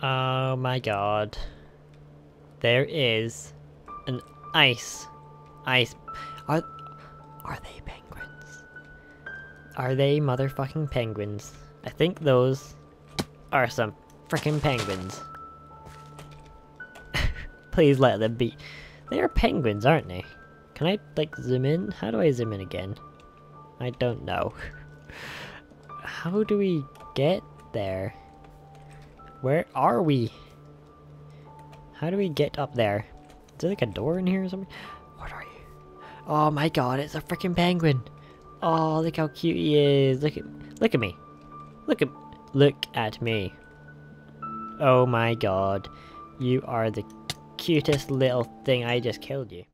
Oh my god. There is an ice. Are they penguins? Are they motherfucking penguins? I think those are some freaking penguins. Please let them be. They are penguins, aren't they? Can I, like, zoom in? How do I zoom in again? I don't know. How do we get there? Where are we? How do we get up there? Is there like a door in here or something? What are you? Oh my god, it's a freaking penguin! Oh, look how cute he is! Look at me! Look at me! Oh my god, you are the cutest little thing. I just killed you.